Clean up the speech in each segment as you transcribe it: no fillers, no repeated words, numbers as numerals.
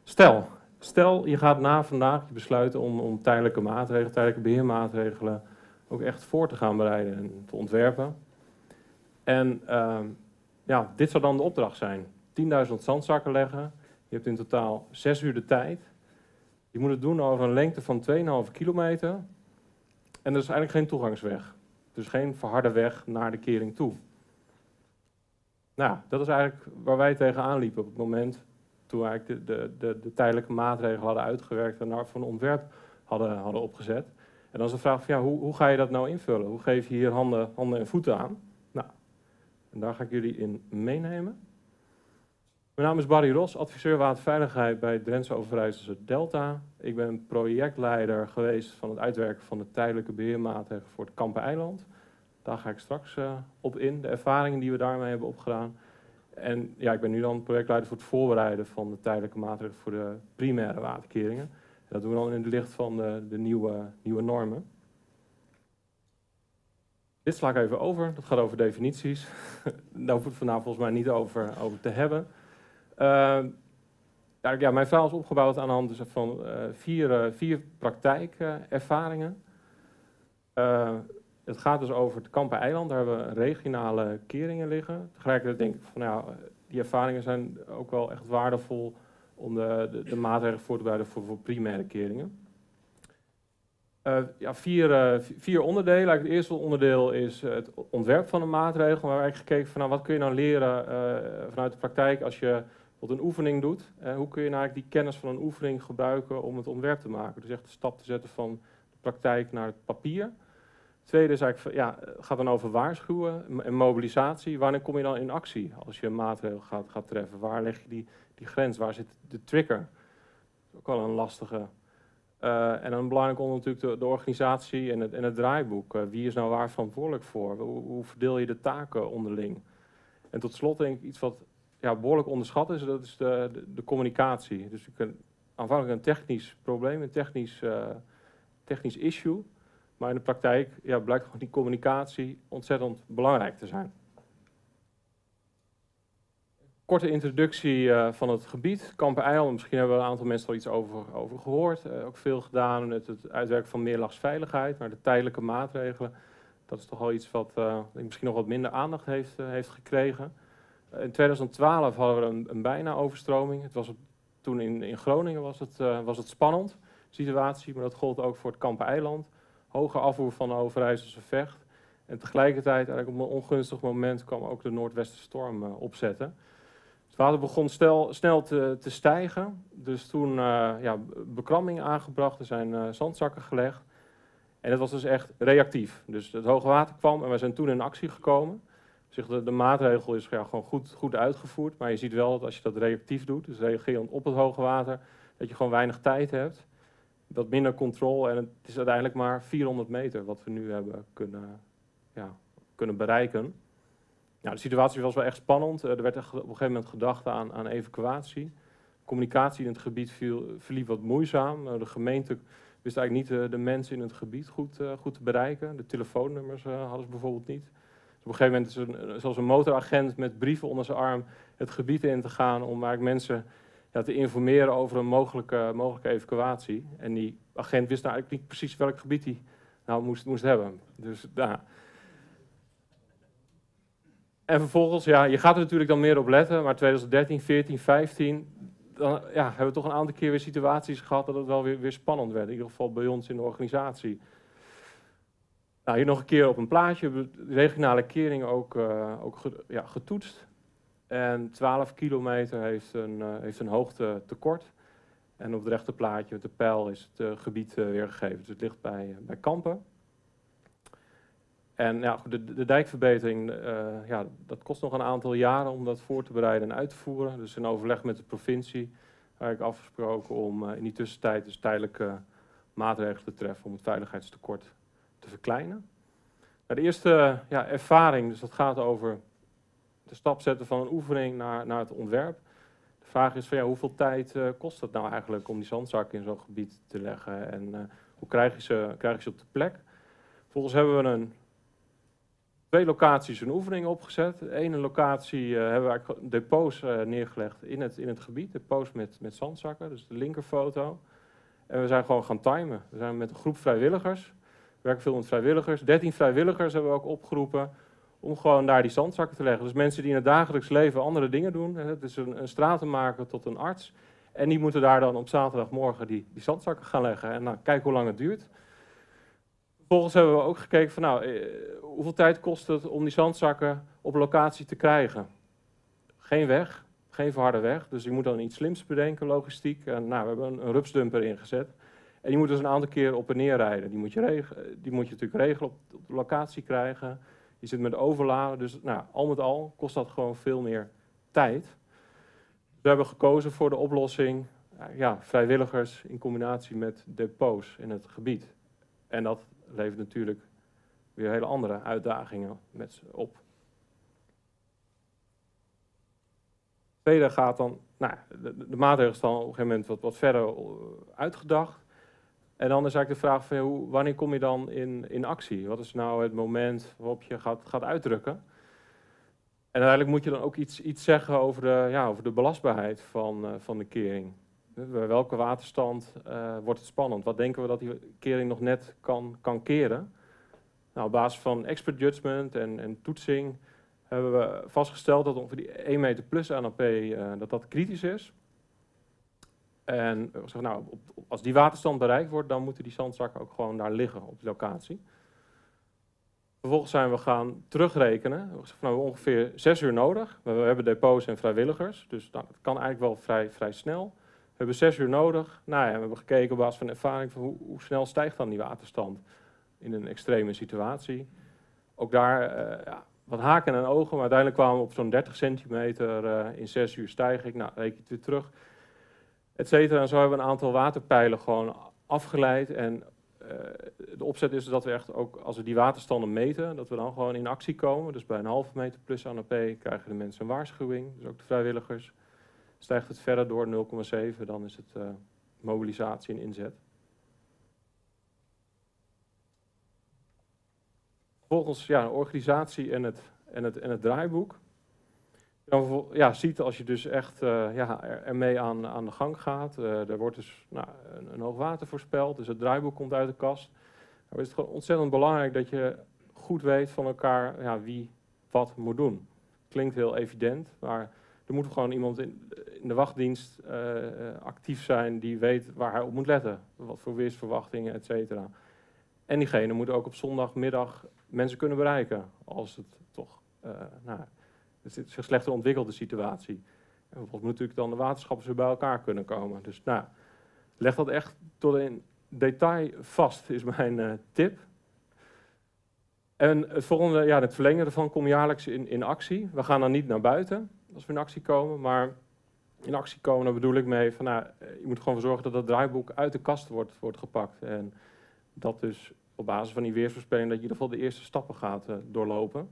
Stel je gaat na vandaag je besluiten om tijdelijke maatregelen, tijdelijke beheermaatregelen ook echt voor te gaan bereiden en te ontwerpen. En ja, dit zou dan de opdracht zijn. 10.000 zandzakken leggen. Je hebt in totaal 6 uur de tijd. Je moet het doen over een lengte van 2,5 kilometer. En er is eigenlijk geen toegangsweg. Dus geen verharde weg naar de kering toe. Nou, dat is eigenlijk waar wij tegenaan liepen op het moment toen we eigenlijk de tijdelijke maatregelen hadden uitgewerkt en daarvoor een ontwerp hadden opgezet. En dan is de vraag van ja, hoe ga je dat nou invullen? Hoe geef je hier handen en voeten aan? Nou, en daar ga ik jullie in meenemen. Mijn naam is Barry Ros, adviseur waterveiligheid bij Drentse Overijsselse Delta. Ik ben projectleider geweest van het uitwerken van de tijdelijke beheermaatregelen voor het Kampen-eiland. Daar ga ik straks op in, de ervaringen die we daarmee hebben opgedaan. En ja, ik ben nu dan projectleider voor het voorbereiden van de tijdelijke maatregelen voor de primaire waterkeringen. En dat doen we dan in het licht van de nieuwe normen. Dit sla ik even over, dat gaat over definities. Daar hoef ik het vandaag volgens mij niet over te hebben. Ja, mijn verhaal is opgebouwd aan de hand dus van vier praktijkervaringen. Het gaat dus over het Kampen-eiland, daar hebben we regionale keringen liggen. Tegelijkertijd denk ik van ja, die ervaringen zijn ook wel echt waardevol om de maatregelen voor te bereiden voor primaire keringen. Ja, vier onderdelen. Het eerste onderdeel is het ontwerp van een maatregel. Waar we eigenlijk gekeken van nou, wat kun je nou leren vanuit de praktijk als je wat een oefening doet. Hoe kun je nou eigenlijk die kennis van een oefening gebruiken om het ontwerp te maken. Dus echt de stap te zetten van de praktijk naar het papier. Het tweede is eigenlijk, ja, gaat dan over waarschuwen en mobilisatie. Wanneer kom je dan in actie als je een maatregel gaat treffen? Waar leg je die grens? Waar zit de trigger? Dat is ook wel een lastige. En dan belangrijk onder natuurlijk de organisatie en het draaiboek. Wie is nou waar verantwoordelijk voor? Hoe verdeel je de taken onderling? En tot slot denk ik iets wat ja, behoorlijk onderschat is, dat is de communicatie. Dus aanvankelijk een technisch probleem, een technisch issue. Maar in de praktijk ja, blijkt gewoon die communicatie ontzettend belangrijk te zijn. Korte introductie van het gebied. Kampen-eiland, misschien hebben een aantal mensen al iets over gehoord. Ook veel gedaan met het uitwerken van meerlagsveiligheid, maar de tijdelijke maatregelen. Dat is toch wel iets wat misschien nog wat minder aandacht heeft gekregen. In 2012 hadden we een bijna overstroming. Het was toen in Groningen was het spannend, situatie, maar dat gold ook voor het Kampen-eiland. Hoge afvoer van de Overijsselse Vecht. En tegelijkertijd, eigenlijk op een ongunstig moment, kwam ook de noordwestenstorm opzetten. Het water begon snel te stijgen. Dus toen ja, bekramming aangebracht, er zijn zandzakken gelegd. En dat was dus echt reactief. Dus het hoge water kwam en wij zijn toen in actie gekomen. Dus de maatregel is ja, gewoon goed uitgevoerd. Maar je ziet wel dat als je dat reactief doet, dus reagerend op het hoge water, dat je gewoon weinig tijd hebt. Wat minder controle en het is uiteindelijk maar 400 meter wat we nu hebben kunnen bereiken. Nou, de situatie was wel echt spannend. Er werd op een gegeven moment gedacht aan evacuatie. Communicatie in het gebied verliep wat moeizaam. De gemeente wist eigenlijk niet de mensen in het gebied goed te bereiken. De telefoonnummers hadden ze bijvoorbeeld niet. Dus op een gegeven moment is er zelfs een motoragent met brieven onder zijn arm het gebied in te gaan om eigenlijk mensen ja, te informeren over een mogelijke evacuatie. En die agent wist nou eigenlijk niet precies welk gebied hij nou moest hebben. Dus daar. En vervolgens, ja, je gaat er natuurlijk dan meer op letten, maar 2013, 14, 15, dan ja, hebben we toch een aantal keer weer situaties gehad dat het wel weer spannend werd. In ieder geval bij ons in de organisatie. Nou, hier nog een keer op een plaatje, de regionale kering ook getoetst. En 12 kilometer heeft een hoogtetekort. En op het rechte plaatje met de pijl is het gebied weergegeven. Dus het ligt bij Kampen. En ja, de dijkverbetering, ja, dat kost nog een aantal jaren om dat voor te bereiden en uit te voeren. Dus in overleg met de provincie heb ik afgesproken om in die tussentijd dus tijdelijke maatregelen te treffen om het veiligheidstekort te verkleinen. Nou, de eerste ja, ervaring, dus dat gaat over de stap zetten van een oefening naar het ontwerp. De vraag is van ja, hoeveel tijd kost het nou eigenlijk om die zandzakken in zo'n gebied te leggen en hoe krijg je ze op de plek? Vervolgens hebben we een 2 locaties een oefening opgezet. De ene locatie hebben we eigenlijk depots neergelegd in het gebied. Depots met zandzakken, dus de linkerfoto. En we zijn gewoon gaan timen. We zijn met een groep vrijwilligers. We werken veel met vrijwilligers. 13 vrijwilligers hebben we ook opgeroepen om gewoon daar die zandzakken te leggen. Dus mensen die in het dagelijks leven andere dingen doen. Het is een stratenmaker tot een arts. En die moeten daar dan op zaterdagmorgen die zandzakken gaan leggen. En nou, kijk hoe lang het duurt. Vervolgens hebben we ook gekeken van hoeveel tijd kost het om die zandzakken op locatie te krijgen. Geen weg, geen verharde weg. Dus je moet dan iets slims bedenken, logistiek. En we hebben een rupsdumper ingezet. En die moet dus een aantal keer op en neer rijden. Die moet je natuurlijk regelen, op de locatie krijgen. Je zit met overladen. Dus al met al kost dat gewoon veel meer tijd. We hebben gekozen voor de oplossing vrijwilligers in combinatie met depots in het gebied. En dat levert natuurlijk weer hele andere uitdagingen op. Tweede gaat dan, de maatregelen staan op een gegeven moment wat verder uitgedacht. En dan is eigenlijk de vraag van wanneer kom je dan in actie? Wat is nou het moment waarop je gaat uitdrukken? En uiteindelijk moet je dan ook iets zeggen over de belastbaarheid van de kering. Bij welke waterstand wordt het spannend? Wat denken we dat die kering nog net kan keren? Nou, op basis van expert judgment en toetsing hebben we vastgesteld dat ongeveer die 1 meter plus NAP dat kritisch is. En we zeggen, als die waterstand bereikt wordt, dan moeten die zandzakken ook gewoon daar liggen op de locatie. Vervolgens zijn we gaan terugrekenen. We hebben ongeveer 6 uur nodig. We hebben depots en vrijwilligers, dus dat kan eigenlijk wel vrij snel. We hebben 6 uur nodig. We hebben gekeken op basis van ervaring van hoe snel stijgt dan die waterstand in een extreme situatie. Ook daar wat haken en ogen, maar uiteindelijk kwamen we op zo'n 30 centimeter in 6 uur stijging. Reken je het weer terug, et cetera. En zo hebben we een aantal waterpijlen gewoon afgeleid. En de opzet is dat we echt ook, als we die waterstanden meten, dat we dan gewoon in actie komen. Dus bij een halve meter plus NAP krijgen de mensen een waarschuwing, dus ook de vrijwilligers. Stijgt het verder door 0,7, dan is het mobilisatie en inzet. Vervolgens de organisatie en het draaiboek. Dan ziet als je dus echt ermee aan de gang gaat. Er wordt dus een hoog water voorspeld, dus het draaiboek komt uit de kast. Dan is het gewoon ontzettend belangrijk dat je goed weet van elkaar wie wat moet doen. Klinkt heel evident, maar er moet gewoon iemand in de wachtdienst actief zijn die weet waar hij op moet letten. Wat voor weersverwachtingen, et cetera. En diegene moet ook op zondagmiddag mensen kunnen bereiken als het toch het is een slechter ontwikkelde situatie. En bijvoorbeeld moet natuurlijk dan de waterschappers weer bij elkaar kunnen komen. Dus leg dat echt tot in detail vast, is mijn tip. En het volgende, het verlengen ervan, kom jaarlijks in actie. We gaan dan niet naar buiten als we in actie komen, maar in actie komen, daar bedoel ik mee van, je moet gewoon zorgen dat dat draaiboek uit de kast wordt gepakt. En dat dus op basis van die weersvoorspelling, dat je in ieder geval de eerste stappen gaat doorlopen.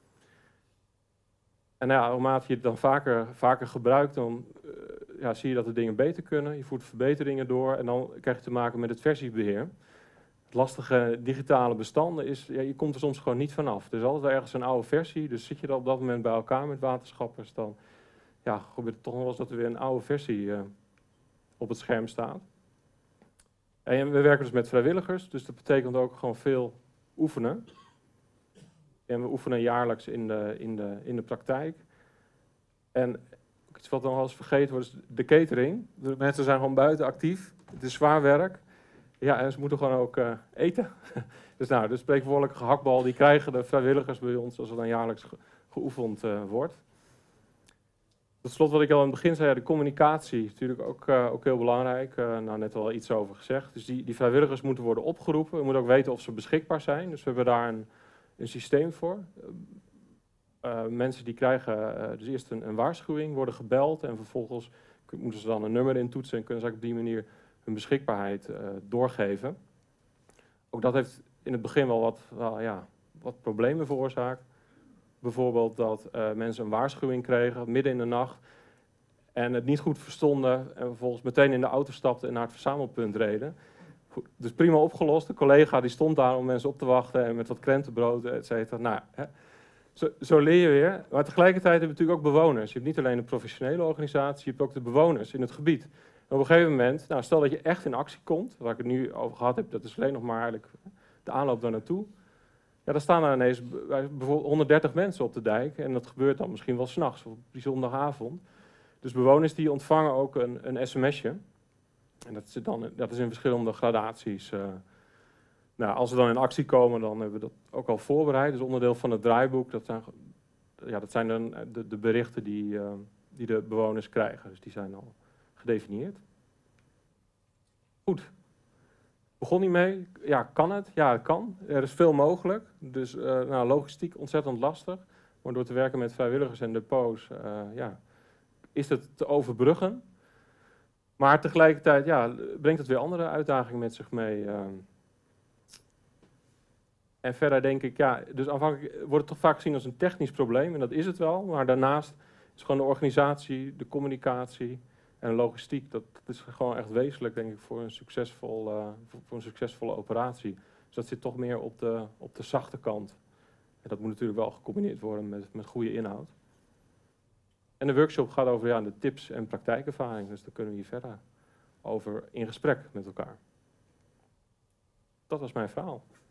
En naarmate je het dan vaker gebruikt, dan zie je dat de dingen beter kunnen. Je voert verbeteringen door en dan krijg je te maken met het versiebeheer. Het lastige digitale bestanden is, je komt er soms gewoon niet vanaf. Er is altijd ergens een oude versie, dus zit je er op dat moment bij elkaar met waterschappers, dan gebeurt het toch nog wel eens dat er weer een oude versie op het scherm staat. En we werken dus met vrijwilligers, dus dat betekent ook gewoon veel oefenen. En we oefenen jaarlijks in de praktijk. En iets wat dan wel eens vergeten wordt, is de catering. De mensen zijn gewoon buiten actief. Het is zwaar werk. Ja, en ze moeten gewoon ook eten. Dus de spreekwoordelijke gehaktbal, die krijgen de vrijwilligers bij ons als er dan jaarlijks geoefend wordt. Tot slot wat ik al in het begin zei, de communicatie is natuurlijk ook heel belangrijk. Net al iets over gezegd. Dus die vrijwilligers moeten worden opgeroepen. We moeten ook weten of ze beschikbaar zijn. Dus we hebben daar een systeem voor. Mensen die krijgen dus eerst een waarschuwing, worden gebeld en vervolgens moeten ze dan een nummer intoetsen en kunnen ze op die manier hun beschikbaarheid doorgeven. Ook dat heeft in het begin wel wat problemen veroorzaakt. Bijvoorbeeld dat mensen een waarschuwing kregen midden in de nacht en het niet goed verstonden en vervolgens meteen in de auto stapten en naar het verzamelpunt reden. Dus prima opgelost. De collega die stond daar om mensen op te wachten en met wat krentenbrood, et cetera. Zo leer je weer. Maar tegelijkertijd heb je natuurlijk ook bewoners. Je hebt niet alleen de professionele organisatie, je hebt ook de bewoners in het gebied. En op een gegeven moment, nou, stel dat je echt in actie komt, waar ik het nu over gehad heb, dat is alleen nog maar eigenlijk de aanloop daar naartoe. Ja, dan staan er ineens bijvoorbeeld 130 mensen op de dijk. En dat gebeurt dan misschien wel 's nachts of op die zondagavond. Dus bewoners die ontvangen ook een sms'je. En dat is in verschillende gradaties. Nou, als we dan in actie komen, dan hebben we dat ook al voorbereid. Dat is onderdeel van het draaiboek. Dat zijn dan de berichten die de bewoners krijgen. Dus die zijn al gedefinieerd. Goed. Begon niet mee? Ja, kan het? Ja, het kan. Er is veel mogelijk. Dus logistiek ontzettend lastig. Maar door te werken met vrijwilligers en depots, is het te overbruggen. Maar tegelijkertijd brengt het weer andere uitdagingen met zich mee. En verder denk ik, dus aanvankelijk wordt het toch vaak gezien als een technisch probleem. En dat is het wel. Maar daarnaast is gewoon de organisatie, de communicatie en de logistiek. Dat is gewoon echt wezenlijk, denk ik, voor een succesvolle operatie. Dus dat zit toch meer op de zachte kant. En dat moet natuurlijk wel gecombineerd worden met goede inhoud. En de workshop gaat over de tips en praktijkervaring. Dus daar kunnen we hier verder over in gesprek met elkaar. Dat was mijn verhaal.